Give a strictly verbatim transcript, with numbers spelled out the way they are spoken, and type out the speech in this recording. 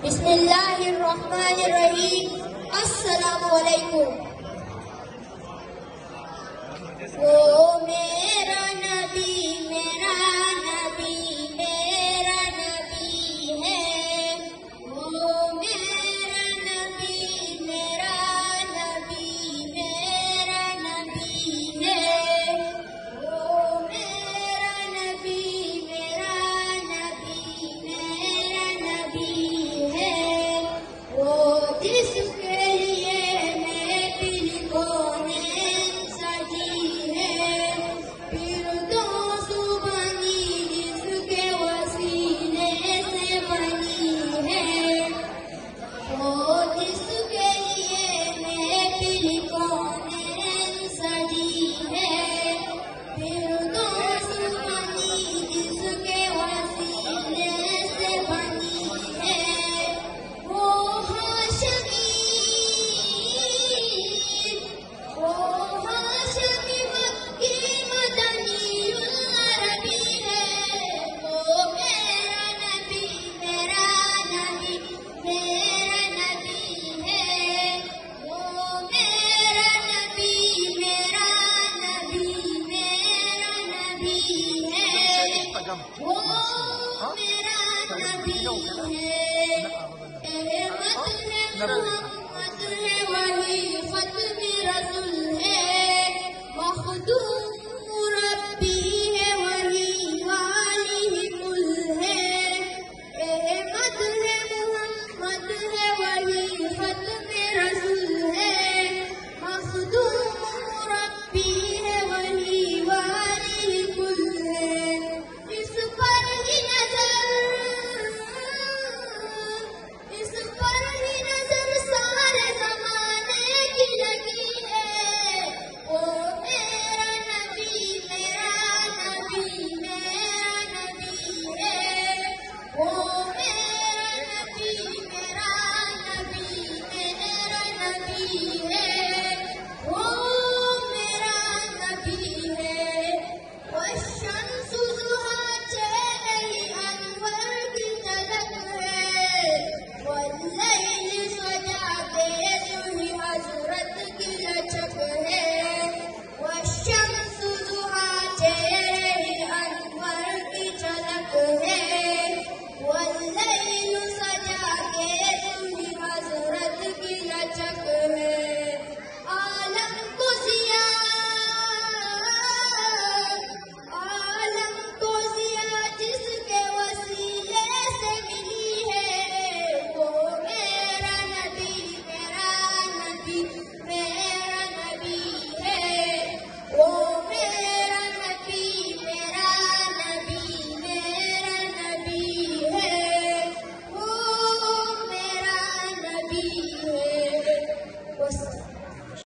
بسم اللہ الرحمن الرحیم. السلام علیکم. وہ میرا نبی میرا نبی میرا نبی ہے. وہ میرا نبی میرا نبی میرا نبی ہے. وہ میرا نبی میرا نبی میرا نبی ہے. وہ جس کے لیے میں دل کو وہ میرا نبی ہے. احمد ہے محمد ہے وہی ختم رسول ہے. مخدوم